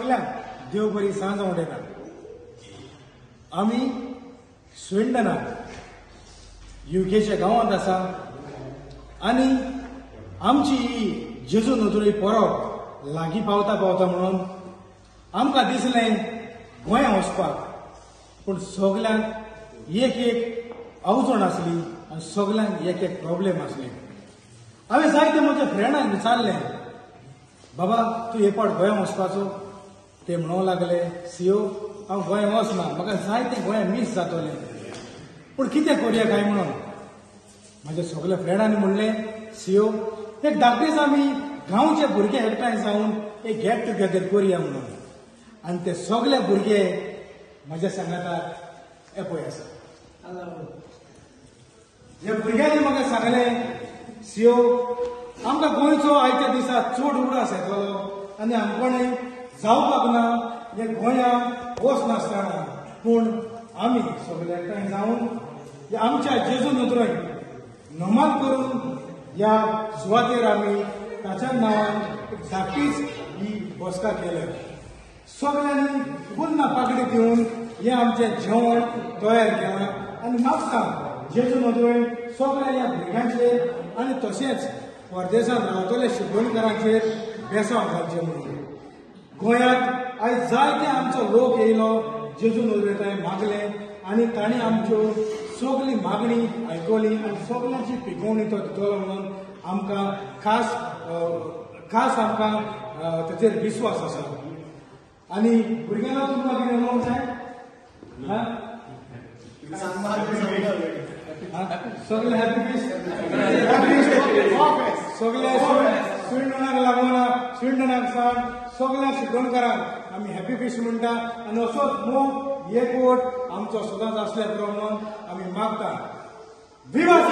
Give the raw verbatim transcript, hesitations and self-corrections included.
सगळ्यांक देव बरी सांज उडयता. आमी स्विंडनात युकेच्या गांवांत आसा आनी आमची ही जेजू नदरेची परब लागीं पावता पावता म्हणून आमकां दिसलें गोंया वचपाक. पूण सगल्यांक एक एक अवजण आसली आनी सगल्यांक एक एक प्रॉब्लेम आसले. हांवें जायते म्हज्या फ्रेंडांक विचारलें, बाबा तूं हे पावट गोंया वचपाचो? ते म्हणूंक लागले, सीओ हांव गोंया वचना, म्हाका जायतें गोंया मिस जातलें. पूण कितें करुया काय म्हणून म्हाज्या सगळ्या फ्रेंडांनी म्हणलें, सीओ एक धा दीस आमी गांवचे भुरगे एकठांय जावन एक गेट टुगेदर करुया म्हणून. आनी ते सगळे भुरगे म्हाज्या सांगातात हे पळय आसा. ह्या भुरग्यांनी म्हाका सांगलें, सीओ आमकां गोंयचो आयच्या दिसा चड उरास येतलो आनी आमकोणें जावपाक ना हे गोंया वचनासतना. पूण आमी सगळे एकठांय जावन आमच्या जेजू नदरेक नमन करून ह्या सुवातेर आमी ताच्या नांवान धाकटीच ही बसका केल्या. सगळ्यांनी पुन्हा पागडी दिवन हे आमचें जेवण तयार केलां आनी मागता जेजू नदरेन सगळ्या ह्या भुरग्यांचेर आनी तशेंच परदेशांत रावतल्या शिकवणकारांचेर बेसांव घालचें म्हणून. गोंयांत आयज जायते आमचो लोक येयलो, जेजू नदरेंत मागलें आनी तांणी आमच्यो सगळी मागणी आयकली आनी सगळ्यांची पिकोवणी तो दितलो म्हणून आमकां खास खास आमकां ताचेर विस्वास आसा. आनी भुरग्यांना तुमकां कितें उलोवंक जाय? सगळे हॅपी फीस्ट सगळे स्विंडनाक लागून स्विंडनाक सांग सगळ्या शिकवणकारांक आमी हॅपी फीस्ट म्हणटा. आनी असोच मोग एकवट आमचो सदांच आसल्या प्रमाण आमी मागता. विवा